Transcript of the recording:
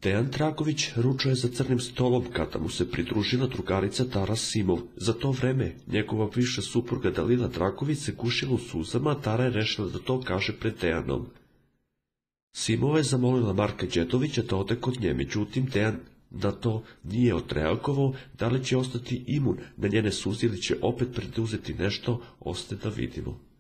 Dejan Traković ručao je za crnim stolom kada mu se pridružila drugarica Tara Simov. Za to vreme njegova bivša supruga Dalila Traković se gušila u suzama, a Tara je rešila da to kaže pred Dejanom. Simova je zamolila Marka Đedovića da ode kod nje, međutim Dejan na to nije odreagovao. Da li će ostati imun na njene suze ili će opet preduzeti nešto, ostaje da vidimo.